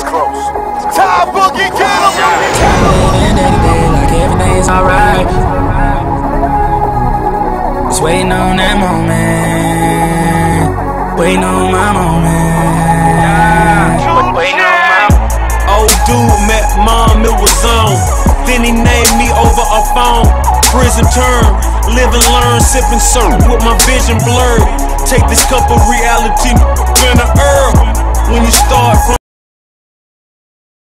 close. Ty Boogie, get him! Living day to day like everything's alright. Just waiting on that moment. Waiting on my moment. Waiting on my Old dude met mom, it was on. Then he named me over a phone. Prison term, live and learn, sipping syrup with my vision blurred. Take this cup of reality in the herb. When you start from